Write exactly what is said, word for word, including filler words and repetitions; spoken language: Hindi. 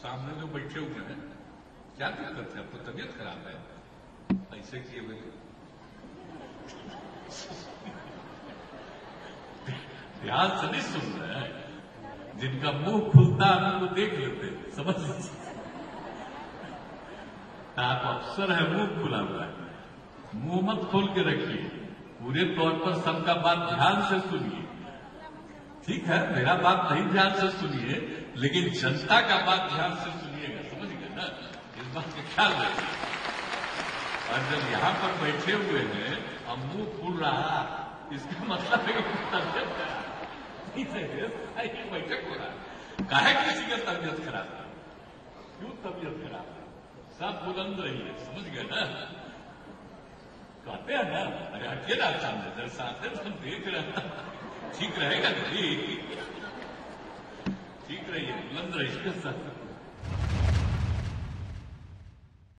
सामने जो बैठे हुए हैं क्या दिक्कत है? अब तो तबीयत खराब है, ऐसे किए हुए तो ध्यान से नहीं सुन रहे हैं। जिनका मुंह खुलता है वो देख लेते, समझ लीजिए। आप अफसर है, मुंह खुला हुआ है, मुंह मत खोल के रखिए, पूरे तौर पर सबका बात ध्यान से सुनिए। ठीक है, मेरा बात नहीं ध्यान से सुनिए, लेकिन जनता का बात ध्यान से सुनिएगा, समझ गए ना? इस बात का ख्याल रखिए। और जब यहां पर बैठे हुए हैं और मुंह खुल रहा, इसका मतलब है कि तबियत खराब बैठक हो रहा है। काहे किसी का तबियत खराब है? क्यों तबियत खराब है? सब बुलंद रहिए, समझ गए ना? कहते हैं ना, अरे हटिए ना सामने, जरा सामने तो हम देख रहे हैं, ठीक रहेगा नहीं? ठीक रहिए, बुलंद रहिए।